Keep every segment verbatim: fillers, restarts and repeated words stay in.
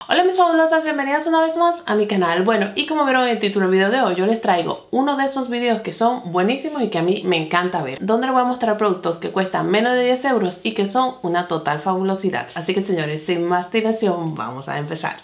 Hola mis fabulosas, bienvenidas una vez más a mi canal. Bueno, y como vieron en el título del video de hoy, yo les traigo uno de esos videos que son buenísimos y que a mí me encanta ver, donde les voy a mostrar productos que cuestan menos de diez euros y que son una total fabulosidad. Así que señores, sin más dilación, vamos a empezar.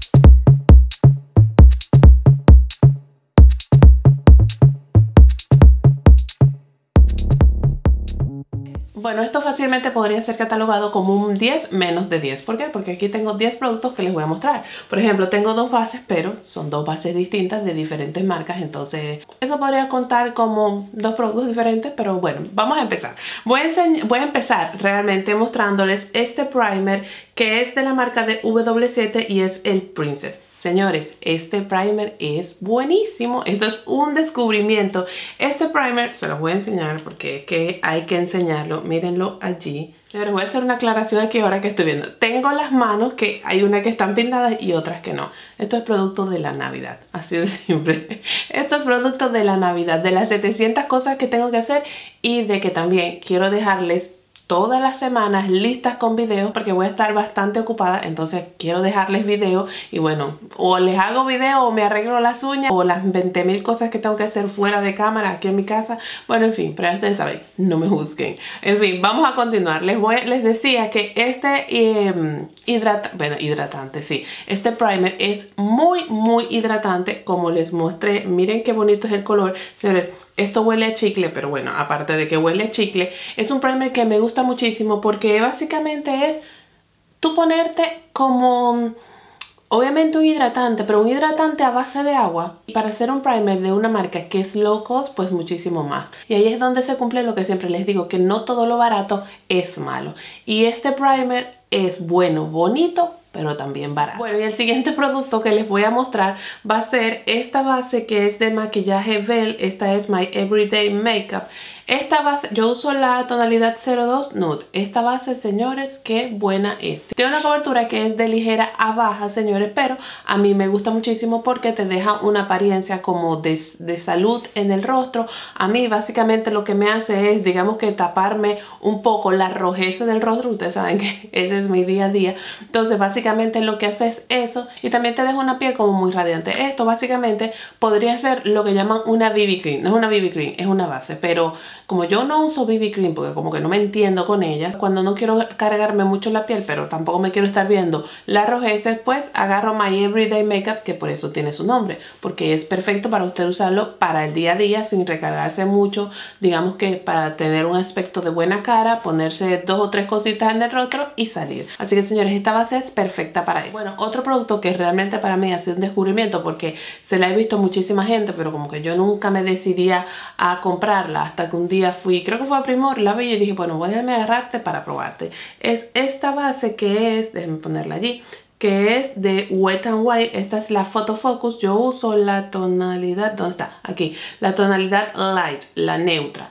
Bueno, esto fácilmente podría ser catalogado como un diez menos de diez. ¿Por qué? Porque aquí tengo diez productos que les voy a mostrar. Por ejemplo, tengo dos bases, pero son dos bases distintas de diferentes marcas. Entonces, eso podría contar como dos productos diferentes. Pero bueno, vamos a empezar. Voy a, voy a empezar realmente mostrándoles este primer que es de la marca de W siete y es el Princess. Señores, este primer es buenísimo. Esto es un descubrimiento. Este primer se los voy a enseñar porque es que hay que enseñarlo. Mírenlo allí. Señores, voy a hacer una aclaración aquí ahora que estoy viendo. Tengo las manos que hay unas que están pintadas y otras que no. Esto es producto de la Navidad. Así de simple. Esto es producto de la Navidad. De las setecientas cosas que tengo que hacer y de que también quiero dejarles todas las semanas listas con videos porque voy a estar bastante ocupada, entonces quiero dejarles videos y bueno, o les hago video o me arreglo las uñas o las veinte mil cosas que tengo que hacer fuera de cámara aquí en mi casa. Bueno, en fin, pero ya ustedes saben, no me juzguen. En fin, vamos a continuar. Les voy, les decía que este eh, hidrata, bueno, hidratante, sí, este primer es muy, muy hidratante, como les mostré. Miren qué bonito es el color, señores. Esto huele a chicle, pero bueno, aparte de que huele a chicle, es un primer que me gusta muchísimo porque básicamente es tú ponerte como, obviamente un hidratante, pero un hidratante a base de agua. Y para hacer un primer de una marca que es low cost, pues muchísimo más. Y ahí es donde se cumple lo que siempre les digo, que no todo lo barato es malo. Y este primer es bueno, bonito, pero también barato. Bueno, y el siguiente producto que les voy a mostrar va a ser esta base que es de maquillaje Belle. Esta es My Everyday Makeup. Esta base, yo uso la tonalidad cero dos Nude. Esta base, señores, qué buena es. Tiene una cobertura que es de ligera a baja, señores, pero a mí me gusta muchísimo porque te deja una apariencia como de, de salud en el rostro. A mí básicamente lo que me hace es, digamos que taparme un poco la rojeza del rostro. Ustedes saben que ese es mi día a día. Entonces básicamente lo que hace es eso y también te deja una piel como muy radiante. Esto básicamente podría ser lo que llaman una B B cream. No es una B B cream, es una base, pero como yo no uso B B cream porque como que no me entiendo con ellas, cuando no quiero cargarme mucho la piel pero tampoco me quiero estar viendo la rojez, pues agarro My Everyday Makeup, que por eso tiene su nombre, porque es perfecto para usted usarlo para el día a día sin recargarse mucho, digamos que para tener un aspecto de buena cara, ponerse dos o tres cositas en el rostro y salir. Así que señores, esta base es perfecta para eso. Bueno, otro producto que realmente para mí ha sido un descubrimiento porque se la he visto a muchísima gente, pero como que yo nunca me decidía a comprarla hasta que un día fui, creo que fue a Primor, la vi y dije, bueno, voy a déjame agarrarte para probarte. Es esta base que es, déjenme ponerla allí, que es de Wet n Wild. Esta es la Photo Focus. Yo uso la tonalidad, ¿dónde está? Aquí, la tonalidad Light, la neutra.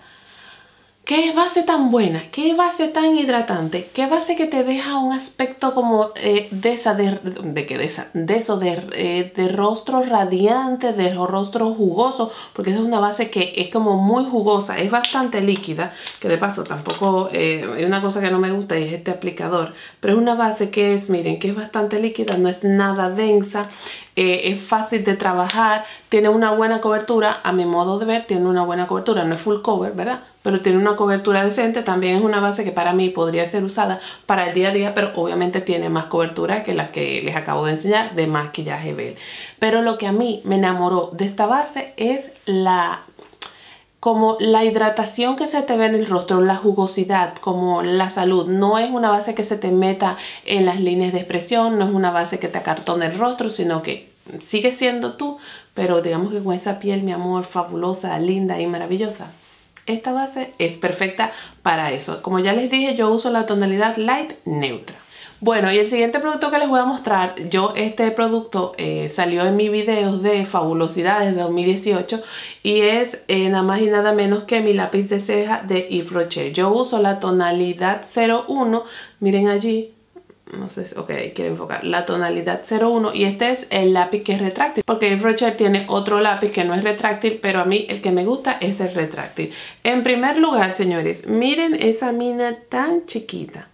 ¿Qué base tan buena? ¿Qué base tan hidratante? ¿Qué base que te deja un aspecto como eh, de esa, de, de, de, de, esa, de eso, de, eh, de rostro radiante, de rostro jugoso? Porque esa es una base que es como muy jugosa, es bastante líquida, que de paso tampoco, eh, hay una cosa que no me gusta y es este aplicador, pero es una base que es, miren, que es bastante líquida, no es nada densa. Eh, es fácil de trabajar, tiene una buena cobertura, a mi modo de ver tiene una buena cobertura, no es full cover, ¿verdad? Pero tiene una cobertura decente. También es una base que para mí podría ser usada para el día a día, pero obviamente tiene más cobertura que las que les acabo de enseñar de maquillaje Belle. Pero lo que a mí me enamoró de esta base es la... como la hidratación que se te ve en el rostro, la jugosidad, como la salud. No es una base que se te meta en las líneas de expresión, no es una base que te acartone el rostro, sino que sigue siendo tú, pero digamos que con esa piel, mi amor, fabulosa, linda y maravillosa. Esta base es perfecta para eso. Como ya les dije, yo uso la tonalidad Light Neutra. Bueno, y el siguiente producto que les voy a mostrar, yo este producto eh, salió en mis videos de fabulosidades de dos mil dieciocho y es eh, nada más y nada menos que mi lápiz de ceja de Yves Rocher. Yo uso la tonalidad cero uno, miren allí, no sé, ok, quiero enfocar, la tonalidad cero uno y este es el lápiz que es retráctil, porque Yves Rocher tiene otro lápiz que no es retráctil, pero a mí el que me gusta es el retráctil. En primer lugar, señores, miren esa mina tan chiquita.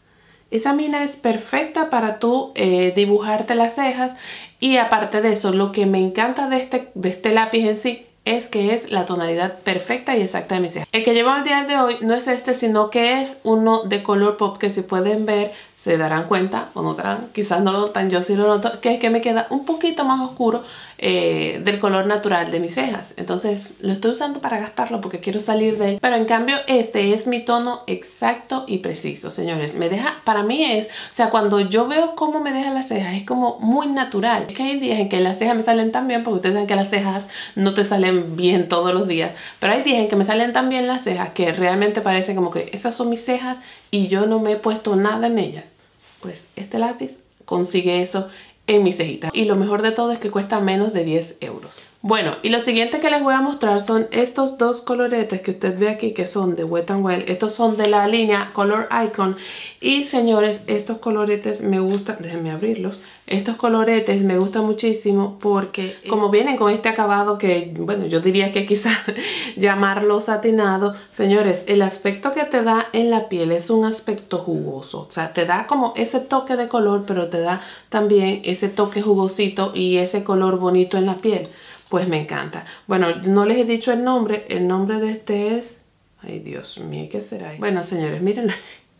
Esa mina es perfecta para tú eh, dibujarte las cejas. Y aparte de eso, lo que me encanta de este, de este lápiz en sí es que es la tonalidad perfecta y exacta de mis cejas. El que llevo al día de hoy no es este, sino que es uno de color pop, que si pueden ver, se darán cuenta o notarán, quizás no lo notan, yo sí lo noto, que es que me queda un poquito más oscuro eh, del color natural de mis cejas. Entonces lo estoy usando para gastarlo porque quiero salir de él. Pero en cambio este es mi tono exacto y preciso, señores. Me deja, para mí es, o sea, cuando yo veo cómo me dejan las cejas, es como muy natural. Es que hay días en que las cejas me salen tan bien, porque ustedes saben que las cejas no te salen bien todos los días. Pero hay días en que me salen tan bien las cejas que realmente parece como que esas son mis cejas y yo no me he puesto nada en ellas. Pues este lápiz consigue eso en mis cejitas. Y lo mejor de todo es que cuesta menos de diez euros. Bueno, y lo siguiente que les voy a mostrar son estos dos coloretes que usted ve aquí, que son de Wet n Wild. Estos son de la línea Color Icon. Y señores, estos coloretes me gustan, déjenme abrirlos. Estos coloretes me gustan muchísimo porque como vienen con este acabado que, bueno, yo diría que quizás llamarlo satinado. Señores, el aspecto que te da en la piel es un aspecto jugoso. O sea, te da como ese toque de color, pero te da también ese toque jugosito y ese color bonito en la piel. Pues me encanta. Bueno, no les he dicho el nombre. El nombre de este es... Ay, Dios mío, ¿qué será? Bueno, señores, mírenla.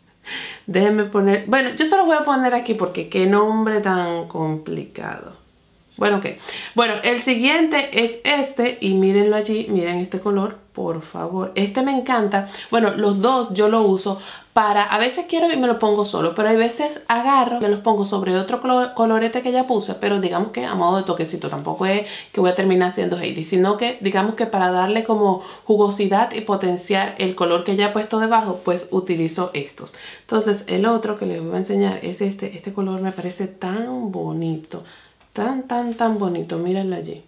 Déjenme poner... Bueno, yo se los voy a poner aquí porque qué nombre tan complicado. Bueno, ok. Bueno, el siguiente es este. Y mírenlo allí. Miren este color, por favor. Este me encanta. Bueno, los dos yo lo uso para... A veces quiero y me lo pongo solo. Pero hay veces agarro, me los pongo sobre otro colorete que ya puse. Pero digamos que a modo de toquecito. Tampoco es que voy a terminar haciendo Heidi. Sino que digamos que para darle como jugosidad y potenciar el color que ya he puesto debajo, pues utilizo estos. Entonces el otro que les voy a enseñar es este. Este color me parece tan bonito. Tan, tan, tan bonito. Mírenlo allí.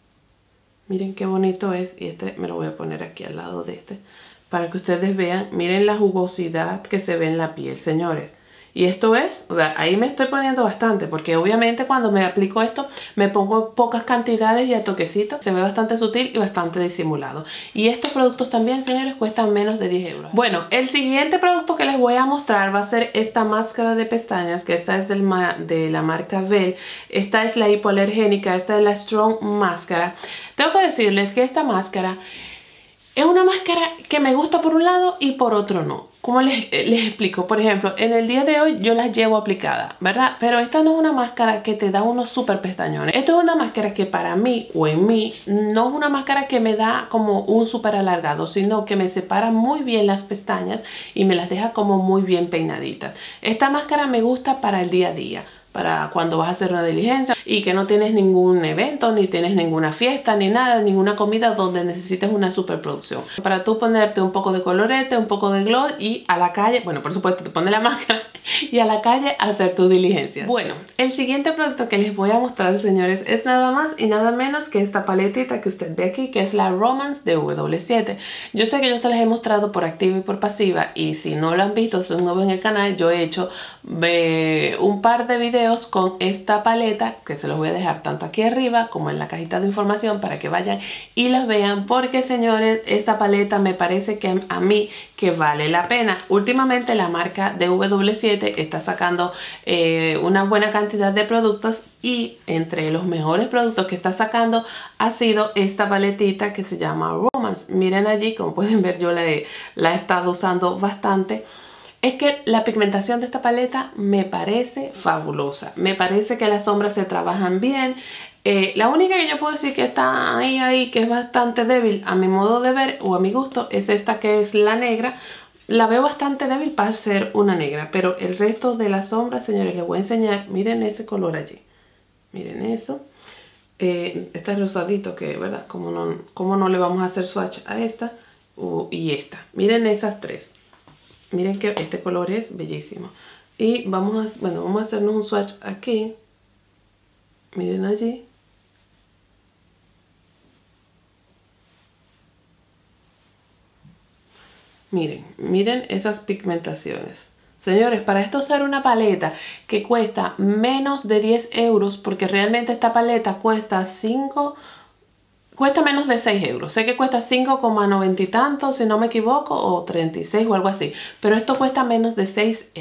Miren qué bonito es. Y este me lo voy a poner aquí al lado de este, para que ustedes vean. Miren la jugosidad que se ve en la piel, señores. Y esto es, o sea, ahí me estoy poniendo bastante, porque obviamente cuando me aplico esto me pongo pocas cantidades y a toquecito. Se ve bastante sutil y bastante disimulado. Y estos productos también, señores, cuestan menos de diez euros. Bueno, el siguiente producto que les voy a mostrar va a ser esta máscara de pestañas, que esta es del ma de la marca Bell. Esta es la hipoalergénica, esta es la Strong Máscara. Tengo que decirles que esta máscara es una máscara que me gusta por un lado y por otro no. ¿Cómo les, les explico? Por ejemplo, en el día de hoy yo las llevo aplicadas, ¿verdad? Pero esta no es una máscara que te da unos super pestañones. Esto es una máscara que para mí o en mí no es una máscara que me da como un súper alargado, sino que me separa muy bien las pestañas y me las deja como muy bien peinaditas. Esta máscara me gusta para el día a día, para cuando vas a hacer una diligencia y que no tienes ningún evento, ni tienes ninguna fiesta, ni nada, ninguna comida donde necesites una superproducción. Para tú ponerte un poco de colorete, un poco de gloss y a la calle, bueno, por supuesto te pones la máscara y a la calle a hacer tu diligencia. Bueno, el siguiente producto que les voy a mostrar, señores, es nada más y nada menos que esta paletita que usted ve aquí, que es la Romance de W W siete. Yo sé que yo se las he mostrado por activa y por pasiva, y si no lo han visto, son nuevos en el canal, yo he hecho eh, un par de videos con esta paleta que se los voy a dejar tanto aquí arriba como en la cajita de información para que vayan y las vean, porque señores, esta paleta me parece que a mí que vale la pena. Últimamente la marca de W W siete está sacando eh, una buena cantidad de productos, y entre los mejores productos que está sacando ha sido esta paletita que se llama Romance. Miren allí, como pueden ver, yo la he, la he estado usando bastante. Es que la pigmentación de esta paleta me parece fabulosa. Me parece que las sombras se trabajan bien. Eh, la única que yo puedo decir que está ahí, ahí, que es bastante débil a mi modo de ver o a mi gusto, es esta que es la negra. La veo bastante débil para ser una negra, pero el resto de las sombras, señores, les voy a enseñar. Miren ese color allí. Miren eso. Eh, este rosadito que, ¿verdad? Como no, como no le vamos a hacer swatch a esta uh, y esta. Miren esas tres. Miren que este color es bellísimo. Y vamos a, bueno, vamos a hacernos un swatch aquí. Miren allí. Miren, miren esas pigmentaciones. Señores, para esto usar una paleta que cuesta menos de diez euros, porque realmente esta paleta cuesta cinco... Cuesta menos de seis euros. Sé que cuesta cinco coma noventa y tanto, si no me equivoco, o treinta y seis o algo así. Pero esto cuesta menos de seis euros.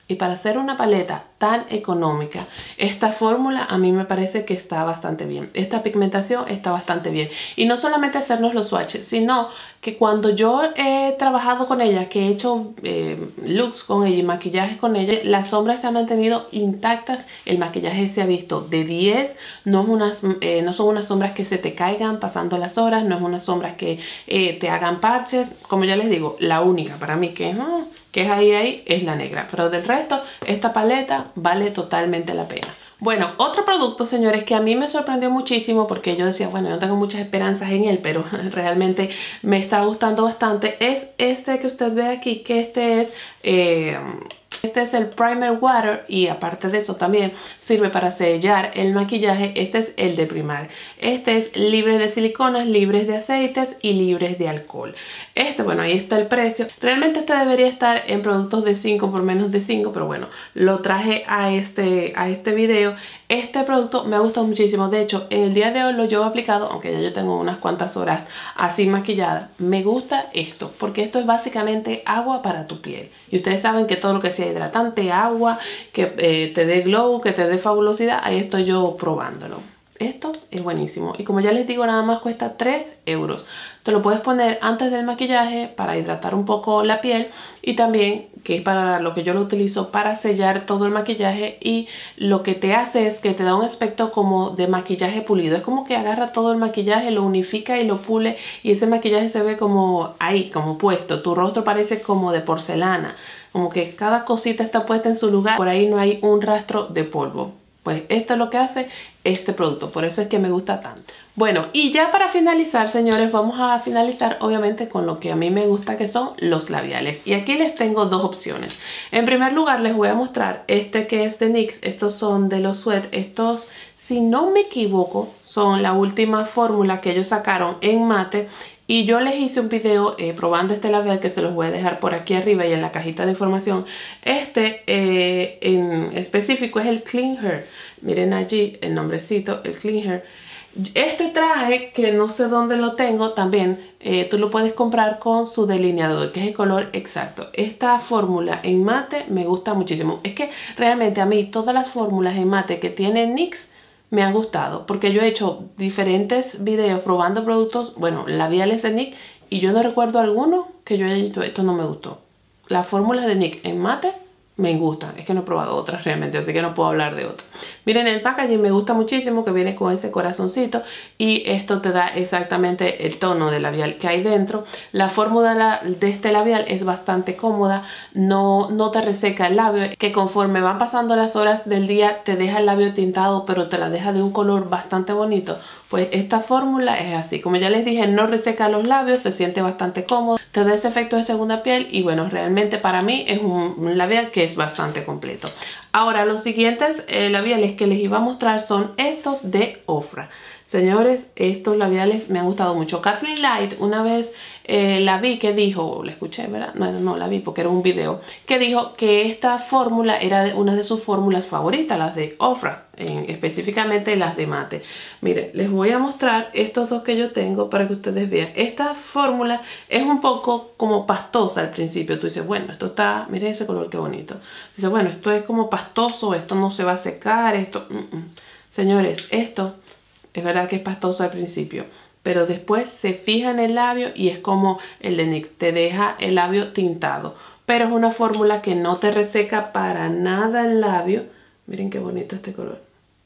Y para hacer una paleta tan económica, esta fórmula a mí me parece que está bastante bien. Esta pigmentación está bastante bien. Y no solamente hacernos los swatches, sino que cuando yo he trabajado con ella, que he hecho eh, looks con ella y maquillajes con ella, las sombras se han mantenido intactas. El maquillaje se ha visto de diez. No, es unas, eh, no son unas sombras que se te caigan pasando las horas. No es unas sombras que eh, te hagan parches. Como ya les digo, la única para mí que es... Mm, que es ahí ahí es la negra, pero del resto esta paleta vale totalmente la pena. Bueno, otro producto, señores, que a mí me sorprendió muchísimo porque yo decía, bueno, no tengo muchas esperanzas en él, pero realmente me está gustando bastante, es este que usted ve aquí, que este es... Eh, Este es el Primer Water y aparte de eso también sirve para sellar el maquillaje. Este es el de primar. Este es libre de siliconas, libres de aceites y libres de alcohol. Este, bueno, ahí está el precio. Realmente este debería estar en productos de cinco por menos de cinco, pero bueno, lo traje a este, a este video. Este producto me ha gustado muchísimo. De hecho, en el día de hoy lo llevo aplicado, aunque ya yo tengo unas cuantas horas así maquillada. Me gusta esto, porque esto es básicamente agua para tu piel. Y ustedes saben que todo lo que sea hidratante, agua, que eh, te dé glow, que te dé fabulosidad, ahí estoy yo probándolo. Esto es buenísimo y como ya les digo, nada más cuesta tres euros. Te lo puedes poner antes del maquillaje para hidratar un poco la piel y también, que es para lo que yo lo utilizo, para sellar todo el maquillaje, y lo que te hace es que te da un aspecto como de maquillaje pulido. Es como que agarra todo el maquillaje, lo unifica y lo pule y ese maquillaje se ve como ahí, como puesto. Tu rostro parece como de porcelana, como que cada cosita está puesta en su lugar. Por ahí no hay un rastro de polvo. Pues esto es lo que hace este producto, por eso es que me gusta tanto. Bueno, y ya para finalizar, señores, vamos a finalizar obviamente con lo que a mí me gusta, que son los labiales. Y aquí les tengo dos opciones. En primer lugar les voy a mostrar este que es de N Y X. Estos son de los Sweat. Estos, si no me equivoco, son la última fórmula que ellos sacaron en mate. Y yo les hice un video eh, probando este labial que se los voy a dejar por aquí arriba y en la cajita de información. Este eh, en específico es el Clean Hair. Miren allí el nombrecito, el Clean Hair. Este traje, que no sé dónde lo tengo, también eh, tú lo puedes comprar con su delineador, que es el color exacto. Esta fórmula en mate me gusta muchísimo. Es que realmente a mí todas las fórmulas en mate que tiene N Y X me han gustado, porque yo he hecho diferentes videos probando productos, bueno, labiales de N Y X, y yo no recuerdo alguno que yo haya dicho, esto no me gustó. Las fórmulas de N Y X en mate me gustan, es que no he probado otras realmente, así que no puedo hablar de otras. Miren, el packaging me gusta muchísimo, que viene con ese corazoncito y esto te da exactamente el tono de labial que hay dentro. La fórmula de este labial es bastante cómoda, no, no te reseca el labio, que conforme van pasando las horas del día te deja el labio tintado, pero te la deja de un color bastante bonito. Pues esta fórmula es así, como ya les dije, no reseca los labios, se siente bastante cómodo, te da ese efecto de segunda piel y bueno, realmente para mí es un, un labial que es bastante completo. Ahora, los siguientes eh, labiales que les iba a mostrar son estos de Ofra. Señores, estos labiales me han gustado mucho. Kathleen Light, una vez eh, la vi que dijo, la escuché, ¿verdad? No, no la vi porque era un video, que dijo que esta fórmula era una de sus fórmulas favoritas, las de Ofra, en, específicamente las de mate. Miren, les voy a mostrar estos dos que yo tengo para que ustedes vean. Esta fórmula es un poco como pastosa al principio. Tú dices, bueno, esto está, miren ese color, qué bonito. Dices, bueno, esto es como pastoso, esto no se va a secar, esto... Mm -mm. Señores, esto... es verdad que es pastoso al principio, pero después se fija en el labio y es como el de N Y X, te deja el labio tintado. Pero es una fórmula que no te reseca para nada el labio. Miren qué bonito este color.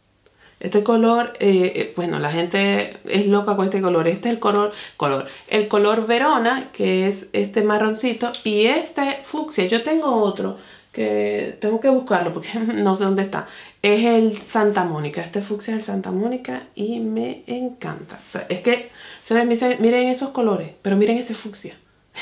Este color, eh, bueno, la gente es loca con este color. Este es el color, color, el color Verona, que es este marroncito, y este fucsia. Yo tengo otro que tengo que buscarlo porque no sé dónde está. Es el Santa Mónica. Este fucsia es el Santa Mónica y me encanta. O sea, es que, ¿sabes? Miren esos colores, pero miren ese fucsia.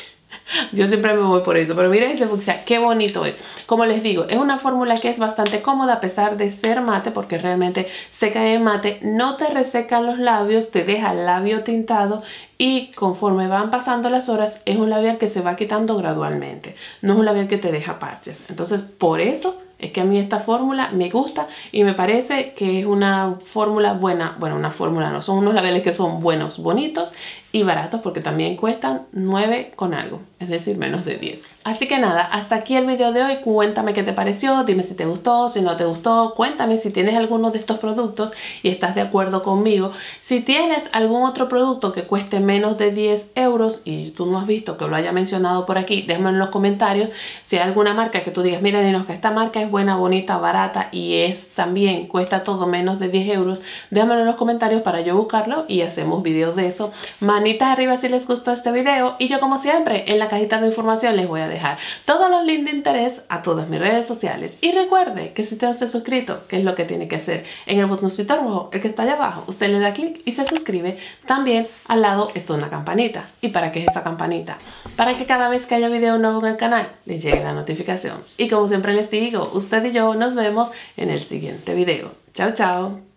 Yo siempre me voy por eso, pero miren ese fucsia, qué bonito es. Como les digo, es una fórmula que es bastante cómoda a pesar de ser mate, porque realmente seca en mate, no te resecan los labios, te deja el labio tintado y conforme van pasando las horas es un labial que se va quitando gradualmente. No es un labial que te deja parches. Entonces, por eso Es que a mí esta fórmula me gusta y me parece que es una fórmula buena. Bueno, una fórmula no, son unos labiales que son buenos, bonitos y baratos porque también cuestan nueve con algo, es decir, menos de diez. Así que nada, hasta aquí el video de hoy. Cuéntame qué te pareció, dime si te gustó, si no te gustó, cuéntame si tienes alguno de estos productos y estás de acuerdo conmigo. Si tienes algún otro producto que cueste menos de diez euros y tú no has visto que lo haya mencionado por aquí, déjame en los comentarios. Si hay alguna marca que tú digas, mira Ninosca, esta marca es buena, bonita, barata y es también cuesta todo menos de diez euros, déjamelo en los comentarios para yo buscarlo y hacemos videos de eso. Manitas arriba si les gustó este video y yo como siempre en la cajita de información les voy a dejar todos los links de interés a todas mis redes sociales. Y recuerde que si usted no se ha suscrito, ¿qué es lo que tiene que hacer? En el botoncito rojo, el que está allá abajo, usted le da clic y se suscribe. También al lado está una campanita. ¿Y para qué es esa campanita? Para que cada vez que haya video nuevo en el canal les llegue la notificación. Y como siempre les digo, usted y yo nos vemos en el siguiente video. Chao, chao.